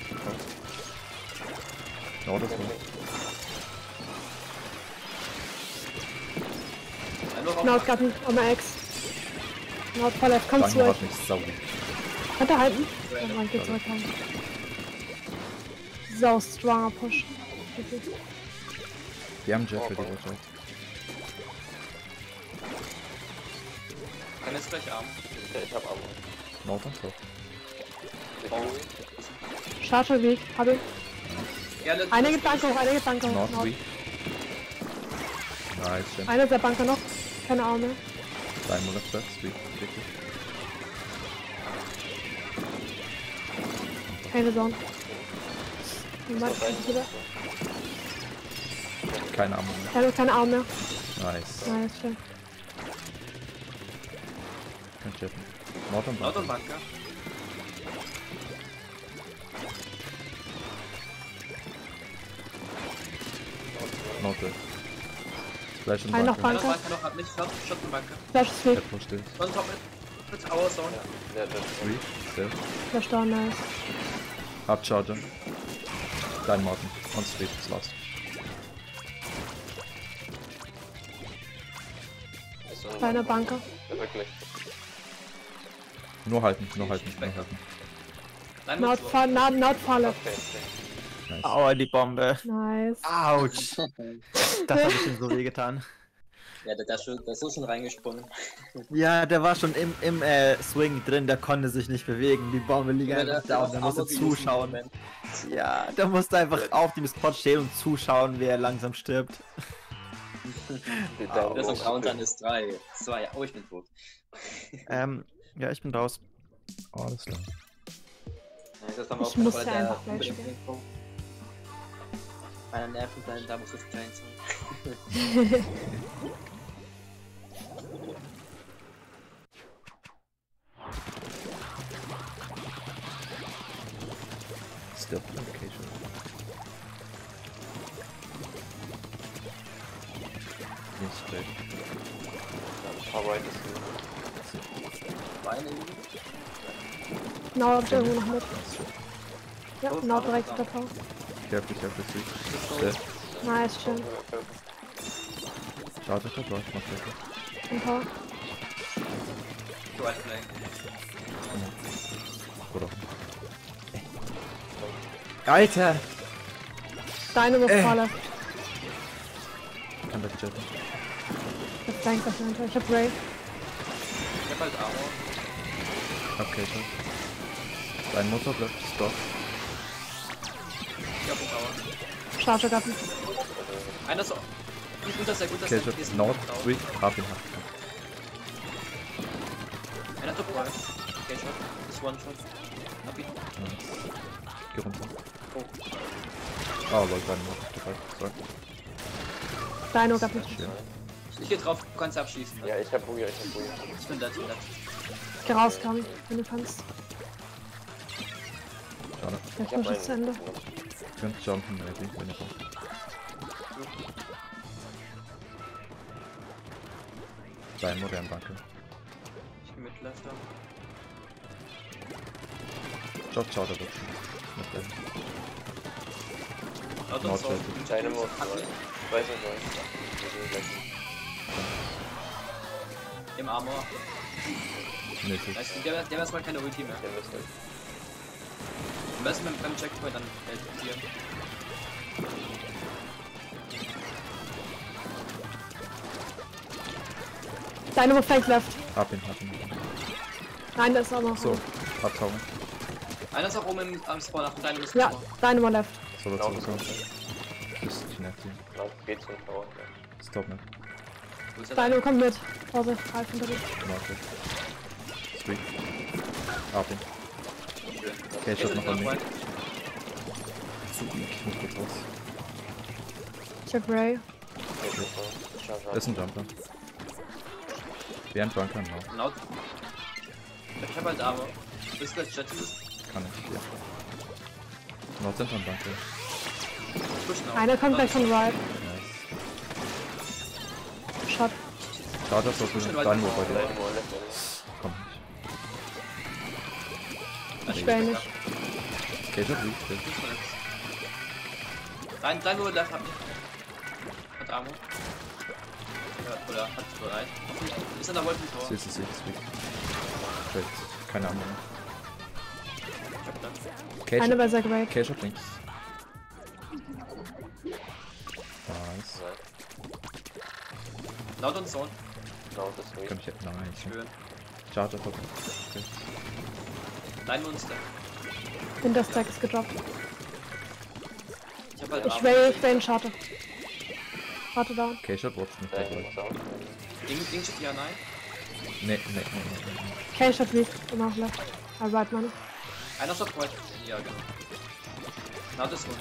No, das war. Ein Move auf Now got ihn. On my X. Now voll left. Komm Dynamo zurück. hat mich sau weak. Hat er halten? Oh mein Gott, zurück haben. So, stronger Push. Wirklich. Wir haben Jet für die Watch out. Kann jetzt gleich Arm. Ja, ich hab Armor. No, on top. Charger Weg. Hab ihn. Ja, let's Eine geht Bank hoch, eine geht Bank hoch. Not Nord. weak. Nice, schön. Einer der Banker noch. Keine Arme. Dynamo left back, sweet. Wirklich. Keine Zone. Niemand. Wieder. Keine Arme mehr. Er hat keine Arme mehr. Nice. Nice, schön. Kein Jetten. Not on Note bunker. und Bunker. Not there. Splash on Ein noch bunker. Einer Bunker. Bunker noch, hat nicht Shot, Shot und Bunker. Flash ist weg. Jet pushed it. Und Top mit, mit Tower Zone. Ja, das ist Sweet. Still. Flash down, nice. Hab Charger. Dein Martin. On street, ist last. Deine Banker. Ja, wirklich. Nur halten, nur halten, nur Backup. halten. Dein Not Mund far, not, not far left. Okay, okay. Nice. Aua, die Bombe. Nice. Autsch. Das hat ihm so weh getan. Ja, der, der, ist schon, der ist so schon reingesprungen. Ja, der war schon im, im äh, Swing drin, der konnte sich nicht bewegen. Die Bombe liegt Ja, der- einfach da und der der musste Arme gelöst im zuschauen. Moment. Ja, der musste einfach auf dem Spot stehen und zuschauen, wie er langsam stirbt. Die Au. Daumen Das ist ist Count dann ist drei. zwei. Oh, ich bin tot. Ähm, ja, ich bin raus. Oh, alles klar. Ja, das haben Ich auch muss bei ja der einfach gleich unbedingt spielen. Info. Meiner Nerven sein, da muss es klein sein. Still location. Nicht straight. Power right ist gut. Beine. Genau, habt ihr irgendwo noch mit. Nice shot. Ja, Oh, genau aber- direkt davor. Careful, careful, sweet. Still. Still. Nice, schön. Charge for drive, mach weiter. Ein paar. Right play. Oder? Alter! Deine muss Äh. far left. Kann wegjetten. Ich hab Bank dahinter. Ich hab Ray. Ich hab halt Armor. Okay, schon. Dein Motor bleibt stop. Ich hab einen Tower. Charger Gatten. Einer so. Gut, dass er gut, dass Okay, er schon. diesen Nord, Tower- three, hab ihn, hab Einer top right. Okay, shot. Das One Shot. Hab ihn. ihn. Nice. Geh runter. Oh. Ah, Leute, dein Motor dabei. Sorry. Deine Gatten. Schön. Ich geh drauf, du kannst abschießen. Ja, ich hab Booyah, ich hab Booyah. Ich bin dead, ich bin dead. Geh raus, Kami, wenn du kannst. Schade. Der Ich hab Push ist zu Ende. einen. Ich könnte jumpen, maybe, wenn ihr wollt. Dein modern, danke. Ich geh mit Left Arm. Job, schau da wirklich. Mit dem. Laut Nord uns so. Shelter. Deine Mod, Hat ihn. weiß ich nicht. Wir sind gleich. Im Armor. Mäßig. Weißt du, der, der hat erstmal keine Ulti mehr. Der müsste. Am besten beim, beim Checkpoint dann explodieren. Deine muss fake left. Hab ihn, hab ihn. Nein, das ist auch noch. So, hab Tower. Einer ist auch oben im, am Spawn, auf deinem ist Ja, Spawn. deine mal left. So, Genau, dazu, so. das Ist Kinecti. Genau, geht zum Tower. Stop nicht. Wo ist der Deine kommt mit. Vorsicht, Ralf hinter dir. Warte. Sweet. Hab ihn. Schön. Okay, ich hab noch Nord einen. right. Zu weak. Ich muss kurz raus. Ich hab Ray. Okay, super. Das ist ein Jumper. Während Bunker noch. Laut. Ich hab halt Armor. Bist du gleich Jetty? Kann ich, ja. Nord sind am Bunker. Pushen auf. Einer kommt gleich von right. Nice. Shot. Schade, dass du Schön, dein weil- Move bei dir. Deine Mod, left. Kommt nicht. Ich will nicht. Okay, schon weak. Okay. Dein, dein nur Left hat Hat Armor. Ja, oder hat bereit. Ist an der Wolfen Tower. Sie ist es, sie ist weak. Great. Keine Ahnung. Ich hab dann. Okay, Eine bei sehr great. okay, links. Nice. Laut und Zone. Genau, das ist Kann ich jetzt. Nein, ich Schön. Charger top. Okay. Dein Monster. Hinter Stack ist gedroppt. Ich hab halt Ich Armor. will, ich will einen Charter. Charter down. Okay, shot watch nicht Deine dabei. Mod auch. Ding, Ding steht ja nein. Nee, nee, nee, nee, nee. Okay, Shot weak. Immer noch left. Ah, right, Mann. Einer ist auf Point. Ja, genau. Laut ist Rund.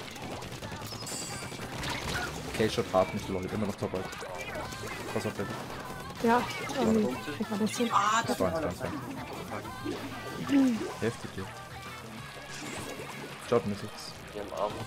Okay, shot hart nicht lol. Immer noch top right. Pass auf, der. Ja, ähm, krieg mal das hin. Ah, das Zwei, zwei, zwei. Heftig hier. Job mit jetzt. Hier im Arm.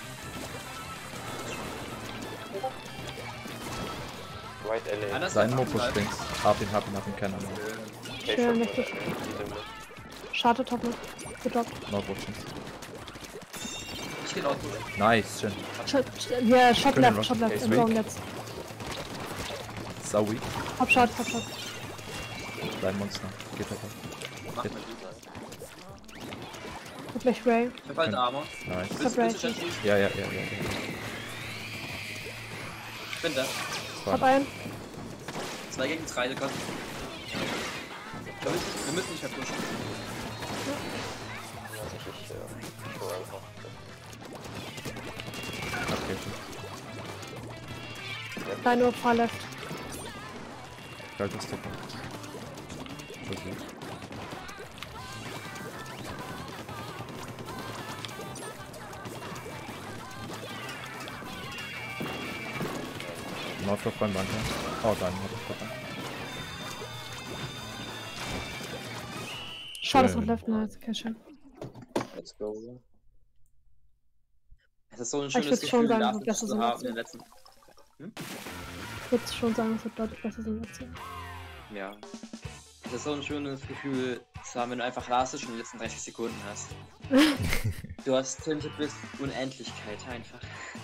Right L A. Einer ist Sein auf Mo push Right. links. Hab ihn, hab ihn, hab ihn, keine Ahnung. Okay, Schön, schon. richtig. Diese Mod. Charter top mit. Gedroppt. Nord watch links. Ich geh laut. Nice, schön. Shot, ja, Shot Können wir left, Shot noch- left. okay, Im sweet. Raum jetzt. Sau weak. Hop Shot, Hop Shot. Dein Monster. Geht dabei. Mach Hit. mal die sein. Hab gleich Ray. Ich hab halt Armor. Nice. Willst, Hab willst du Ray. schießen? Ja, ja, ja, ja. ja. Ich bin da. Zwei. Hab einen. zwei gegen drei, du kannst. Wir müssen, wir müssen nicht mehr pushen. Ja, ich, ich, äh, ich hol einfach. Okay, gut. Dein nur Far Left. Kaltes Stepper. Versuch. Nordflop beim Bunker. Oh, dein Nordflop. Schade, ist Schön. noch Left, nice, okay, schön. Let's go. Es ist so ein Ich schönes würd's schon Gefühl, sagen, Last das zu ist ein haben in Letzter. den letzten. Ich würde schon sagen, es wird deutlich besser sein als hier. Ja. Es ist so ein schönes Gefühl zu haben, wenn du einfach Last in den letzten dreißig Sekunden hast. Du hast Tinte bis Unendlichkeit einfach.